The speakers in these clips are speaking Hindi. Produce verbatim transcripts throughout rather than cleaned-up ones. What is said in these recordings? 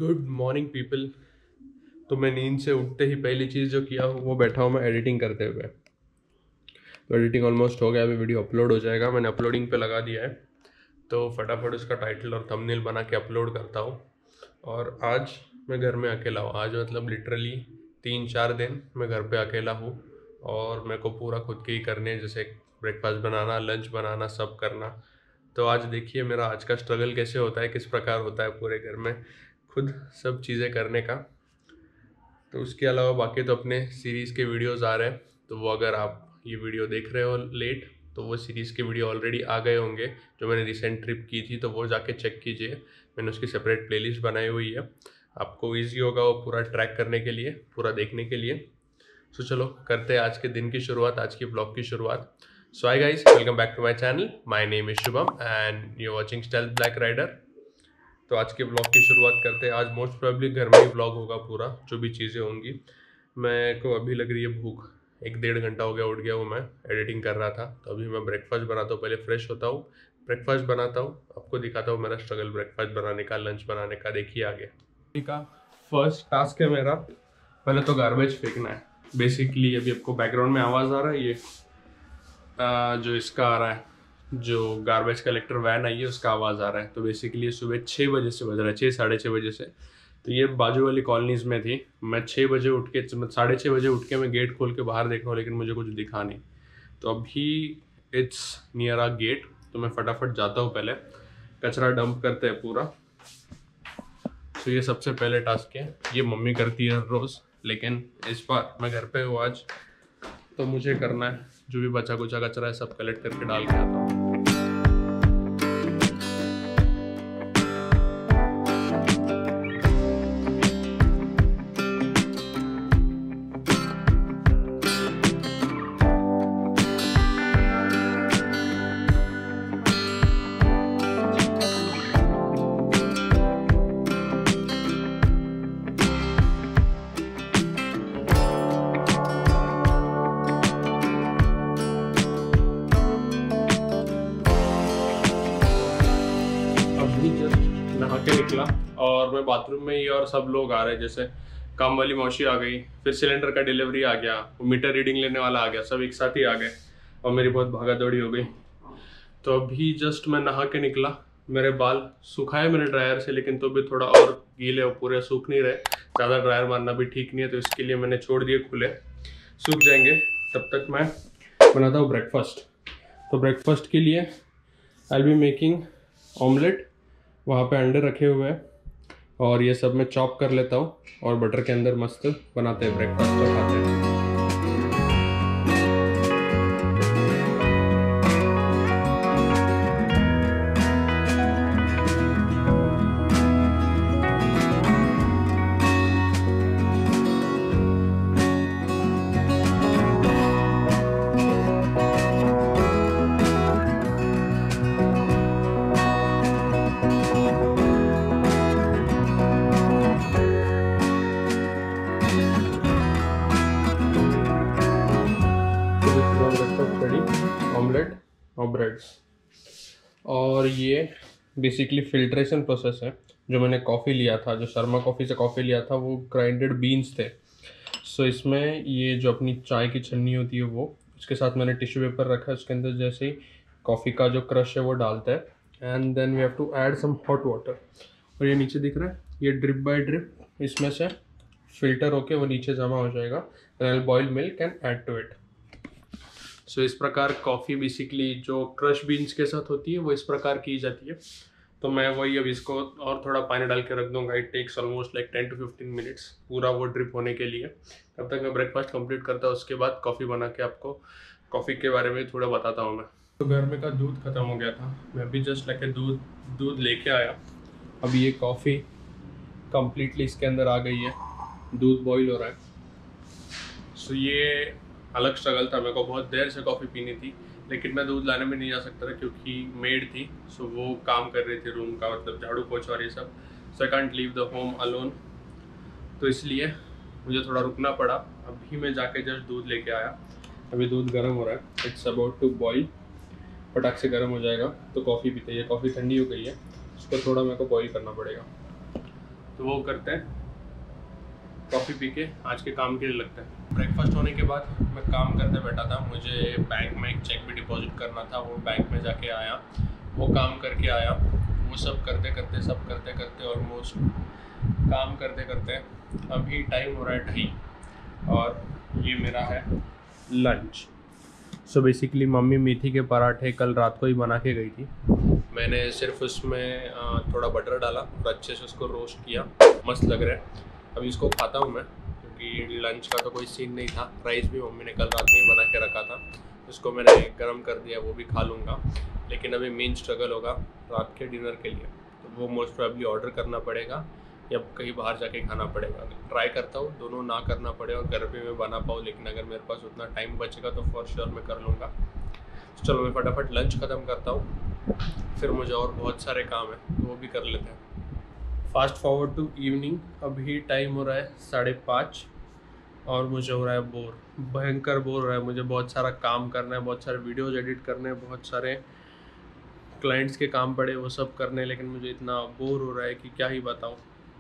Good morning people. तो मैं नींद से उठते ही पहली चीज़ जो किया हूँ वो बैठा हूँ मैं एडिटिंग करते हुए। तो एडिटिंग ऑलमोस्ट हो गया, अभी वीडियो अपलोड हो जाएगा। मैंने अपलोडिंग पे लगा दिया है, तो फटाफट उसका टाइटल और थंबनेल बना के अपलोड करता हूँ। और आज मैं घर में अकेला हूँ, आज मतलब लिटरली तीन चार दिन मैं घर पे अकेला हूँ और मेरे को पूरा खुद के ही करने हैं, जैसे ब्रेकफास्ट बनाना, लंच बनाना, सब करना। तो आज देखिए मेरा आज का स्ट्रगल कैसे होता है, किस प्रकार होता है पूरे घर में खुद सब चीज़ें करने का। तो उसके अलावा बाकी तो अपने सीरीज़ के वीडियोस आ रहे हैं, तो वो अगर आप ये वीडियो देख रहे हो लेट तो वो सीरीज़ के वीडियो ऑलरेडी आ गए होंगे। जो मैंने रिसेंट ट्रिप की थी तो वो जाके चेक कीजिए, मैंने उसकी सेपरेट प्लेलिस्ट बनाई हुई है। आपको ईजी होगा वो पूरा ट्रैक करने के लिए, पूरा देखने के लिए। सो चलो करते हैं आज के दिन की शुरुआत, आज की ब्लॉग की शुरुआत। So hi guys, welcome back to my channel. My name is Shubham and you are watching stealth black rider. तो आज के ब्लॉग की शुरुआत करते हैं। आज मोस्ट प्रोबेबली घर में ही ब्लॉग होगा पूरा, जो भी चीज़ें होंगी। मैं को अभी लग रही है भूख, एक डेढ़ घंटा हो गया उठ गया हूँ, मैं एडिटिंग कर रहा था। तो अभी मैं ब्रेकफास्ट बनाता हूँ, पहले फ्रेश होता हूँ, ब्रेकफास्ट बनाता हूँ, आपको दिखाता हूँ मेरा स्ट्रगल ब्रेकफास्ट बनाने का, लंच बनाने का। देखिए आगे का फर्स्ट टास्क है मेरा, पहले तो गार्बेज फेंकना है। बेसिकली अभी आपको बैकग्राउंड में आवाज़ आ रहा है, ये आ, जो इसका आ रहा है, जो गार्बेज कलेक्टर वैन आई है उसका आवाज़ आ रहा है। तो बेसिकली सुबह छः बजे से बज रहा है, छः साढ़े छः बजे से। तो ये बाजू वाली कॉलोनीज़ में थी। मैं छः बजे उठ के, साढ़े छः बजे उठ के मैं गेट खोल के बाहर देख रहा हूँ, लेकिन मुझे कुछ दिखा नहीं। तो अभी इट्स नियर आ गेट, तो मैं फटाफट जाता हूँ, पहले कचरा डंप करते हैं पूरा। तो ये सबसे पहले टास्क है, ये मम्मी करती है हर रोज़, लेकिन इस बार मैं घर पे हूँ आज, तो मुझे करना है। जो भी बचा कुचा कचरा है सब कलेक्ट करके डाल के आता हूँ। नहा के निकला और मैं बाथरूम में ही, और सब लोग आ रहे हैं, जैसे काम वाली मौसी आ गई, फिर सिलेंडर का डिलीवरी आ गया, मीटर रीडिंग लेने वाला आ गया, सब एक साथ ही आ गए और मेरी बहुत भागा दौड़ी हो गई। तो अभी जस्ट मैं नहा के निकला, मेरे बाल सुखाए मैंने ड्रायर से, लेकिन तो भी थोड़ा और गीले और पूरे सूख नहीं रहे, ज़्यादा ड्रायर मारना भी ठीक नहीं है, तो इसके लिए मैंने छोड़ दिए खुले, सूख जाएंगे। तब तक मैं बनाता हूँ ब्रेकफास्ट। तो ब्रेकफास्ट के लिए I will be making omelette, वहाँ पे अंडे रखे हुए हैं और ये सब मैं चॉप कर लेता हूँ और बटर के अंदर मस्त बनाते हैं ब्रेकफास्ट और खाते हैं। ऑमलेट और ब्रेड्स, और ये बेसिकली फिल्ट्रेशन प्रोसेस है। जो मैंने कॉफ़ी लिया था, जो शर्मा कॉफ़ी से कॉफ़ी लिया था, वो ग्राइंडेड बीन्स थे। सो इसमें ये जो अपनी चाय की छन्नी होती है वो, उसके साथ मैंने टिश्यू पेपर रखा है, उसके अंदर जैसे ही कॉफ़ी का जो क्रश है वो डालता है, and then we have to add some hot water. और ये नीचे दिख रहा है, ये ड्रिप बाय ड्रिप इसमें से फिल्टर होके वो नीचे जमा हो जाएगा। Then I will boil milk and add to it. So so, इस प्रकार कॉफ़ी बेसिकली जो क्रश बीन्स के साथ होती है वो इस प्रकार की जाती है। तो मैं वही अब इसको और थोड़ा पानी डाल के रख दूंगा। It takes almost like ten to fifteen minutes पूरा वो ड्रिप होने के लिए। तब तक मैं ब्रेकफास्ट कंप्लीट करता हूँ, उसके बाद कॉफ़ी बना के आपको कॉफ़ी के बारे में थोड़ा बताता हूँ मैं। तो घर में का दूध ख़त्म हो गया था, मैं अभी जस्ट लाके दूध दूध लेके आया। अब ये कॉफ़ी कम्प्लीटली इसके अंदर आ गई है, दूध बॉयल हो रहा है। सो so, ये अलग स्ट्रगल था, मेरे को बहुत देर से कॉफ़ी पीनी थी, लेकिन मैं दूध लाने में नहीं जा सकता था क्योंकि मेड थी। सो वो काम कर रही थी रूम का, मतलब झाड़ू पोछा और ये सब। So I can't leave the home alone, तो इसलिए मुझे थोड़ा रुकना पड़ा। अभी मैं जाके जस्ट दूध लेके आया, अभी दूध गर्म हो रहा है, इट्स अबाउट टू बॉईल, फटाक से गर्म हो जाएगा तो कॉफ़ी पीते हैं। कॉफ़ी ठंडी हो गई है, उसको थोड़ा मेरे को बॉईल करना पड़ेगा। तो वो करते हैं, कॉफ़ी पी के आज के काम के लिए लगता है। ब्रेकफास्ट होने के बाद मैं काम करते बैठा था, मुझे बैंक में एक चेक भी डिपॉजिट करना था, वो बैंक में जाके आया, वो काम करके आया। वो सब करते करते सब करते करते ऑलमोस्ट काम करते करते अभी टाइम हो रहा है ढाई, और ये मेरा है लंच। सो बेसिकली मम्मी मेथी के पराठे कल रात को ही बना के गई थी। मैंने सिर्फ उसमें थोड़ा बटर डाला और अच्छे से उसको रोस्ट किया, मस्त लग रहा है। अभी इसको खाता हूँ मैं, क्योंकि लंच का तो कोई सीन नहीं था। राइस भी मम्मी ने कल रात में ही बना के रखा था, उसको मैंने गर्म कर दिया, वो भी खा लूँगा। लेकिन अभी मेन स्ट्रगल होगा रात के डिनर के लिए, तो वो मोस्ट प्रोबेबली ऑर्डर करना पड़ेगा या कहीं बाहर जाके खाना पड़ेगा। ट्राई करता हूँ दोनों ना करना पड़े और घर पे मैं बना पाऊँ, लेकिन अगर मेरे पास उतना टाइम बचेगा तो फॉर श्योर मैं कर लूँगा। तो चलो मैं फटाफट लंच ख़त्म करता हूँ, फिर मुझे और बहुत सारे काम है तो वो भी कर लेते हैं। फास्ट फॉरवर्ड टू इवनिंग, अभी टाइम हो रहा है साढ़े पाँच और मुझे हो रहा है बोर, भयंकर बोर हो रहा है। मुझे बहुत सारा काम करना है, बहुत सारे वीडियोज़ एडिट करने हैं, बहुत सारे क्लाइंट्स के काम पड़े वो सब करने, लेकिन मुझे इतना बोर हो रहा है कि क्या ही बताऊँ।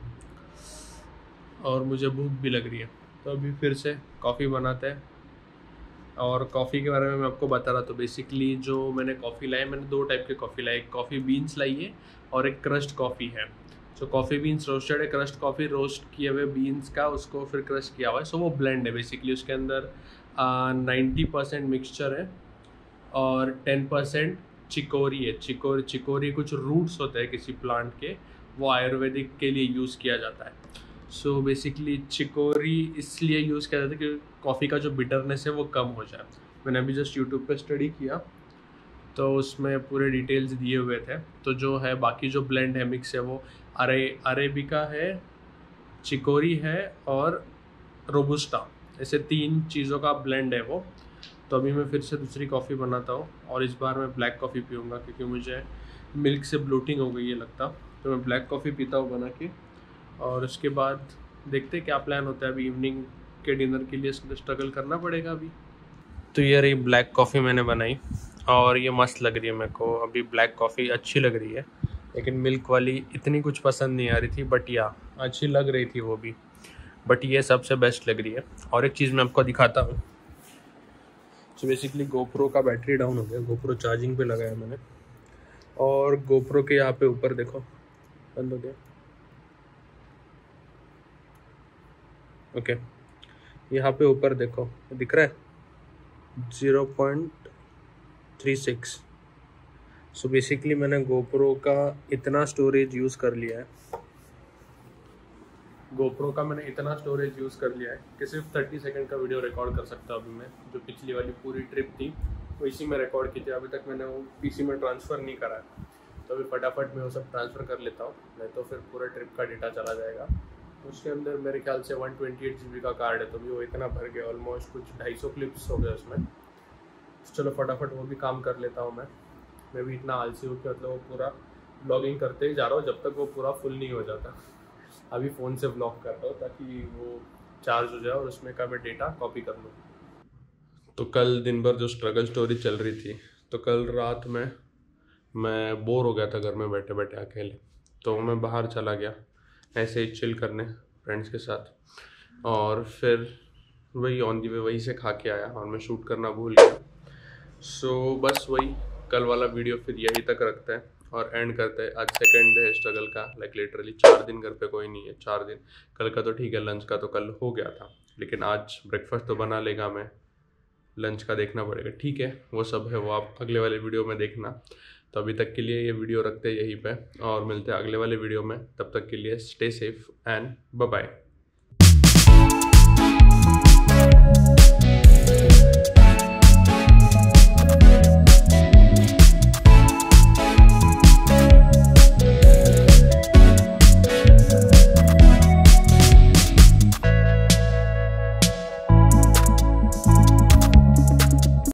और मुझे भूख भी लग रही है, तो अभी फिर से कॉफ़ी बनाते हैं। और कॉफ़ी के बारे में मैं आपको बता रहा, तो बेसिकली जो मैंने कॉफ़ी लाई, मैंने दो टाइप के कॉफ़ी लाई, एक कॉफ़ी बीन्स लाई है और एक क्रश्ड कॉफ़ी है। सो कॉफ़ी बीन्स रोस्टेड है, क्रश्ड कॉफ़ी रोस्ट किए हुए बीन्स का उसको फिर क्रश किया हुआ है। सो वो ब्लेंड है बेसिकली, उसके अंदर नाइन्टी परसेंट मिक्सचर है और टेन परसेंट चिकोरी है। चिकोरी चिकोरी कुछ रूट्स होते हैं किसी प्लांट के, वो आयुर्वेदिक के लिए यूज़ किया जाता है। सो बेसिकली चिकोरी इसलिए यूज़ किया जाता है कि कॉफ़ी का जो बिटरनेस है वो कम हो जाए। मैंने अभी जस्ट यूट्यूब पे स्टडी किया तो उसमें पूरे डिटेल्स दिए हुए थे। तो जो है बाकी जो ब्लेंड है, मिक्स है, वो अरे अरेबिका है, चिकोरी है और रोबुस्टा, ऐसे तीन चीज़ों का ब्लेंड है वो। तो अभी मैं फिर से दूसरी कॉफ़ी बनाता हूँ और इस बार मैं ब्लैक कॉफ़ी पीऊँगा, क्योंकि मुझे मिल्क से ब्लोटिंग हो गई है लगता। तो मैं ब्लैक कॉफ़ी पीता हूँ बना के, और उसके बाद देखते क्या प्लान होता है। अभी इवनिंग के डिनर के लिए स्ट्रगल करना पड़ेगा अभी। तो ये रही ब्लैक कॉफ़ी मैंने बनाई और ये मस्त लग रही है मेरे को। अभी ब्लैक कॉफ़ी अच्छी लग रही है, लेकिन मिल्क वाली इतनी कुछ पसंद नहीं आ रही थी, बट या अच्छी लग रही थी वो भी, बट ये सबसे बेस्ट लग रही है। और एक चीज़ मैं आपको दिखाता हूँ। सो बेसिकली गोप्रो का बैटरी डाउन हो गया, गोप्रो चार्जिंग पे लगाया मैंने, और गोप्रो के यहाँ पे ऊपर देखो बंद हो गया। ओके, यहाँ पे ऊपर देखो दिख रहा है zero point three six. So basically मैंने गोप्रो का इतना स्टोरेज यूज़ कर लिया है गोप्रो का मैंने इतना स्टोरेज यूज़ कर लिया है कि सिर्फ थर्टी सेकंड का वीडियो रिकॉर्ड कर सकता हूँ अभी मैं। जो पिछली वाली पूरी ट्रिप थी वो इसी में रिकॉर्ड की थी, अभी तक मैंने वो पीसी में ट्रांसफ़र नहीं करा है। तो अभी फटाफट मैं वो सब ट्रांसफ़र कर लेता हूँ, नहीं तो फिर पूरा ट्रिप का डेटा चला जाएगा। उसके अंदर मेरे ख्याल से one twenty eight G B का कार्ड है, तो भी वो इतना भर गया, ऑलमोस्ट कुछ ढाई सौ क्लिप्स हो गए उसमें। चलो फटाफट वो भी काम कर लेता हूँ मैं मैं भी इतना आलसी हूँ कि मतलब वो पूरा ब्लॉगिंग करते ही जा रहा हूँ जब तक वो पूरा फुल नहीं हो जाता। अभी फ़ोन से ब्लॉग कर रहा हूँ ताकि वो चार्ज हो जाए और उसमें का मैं डेटा कॉपी कर लूँ। तो कल दिन भर जो स्ट्रगल स्टोरी चल रही थी, तो कल रात में मैं बोर हो गया था घर में बैठे बैठे अकेले, तो मैं बाहर चला गया ऐसे ही चिल करने फ्रेंड्स के साथ, और फिर वही ऑन दी वे वहीं से खा के आया और मैं शूट करना भूल गया। सो so, बस वही कल वाला वीडियो फिर यहीं तक रखते हैं और एंड करते हैं। आज सेकंड डे है स्ट्रगल का, लाइक लिटरली चार दिन घर पे कोई नहीं है, चार दिन। कल का तो ठीक है, लंच का तो कल हो गया था, लेकिन आज ब्रेकफास्ट तो बना लेगा मैं, लंच का देखना पड़ेगा। ठीक है, वो सब है, वो आप अगले वाले वीडियो में देखना। तो अभी तक के लिए ये वीडियो रखते हैं यहीं पे और मिलते हैं अगले वाले वीडियो में। तब तक के लिए stay safe and bye bye.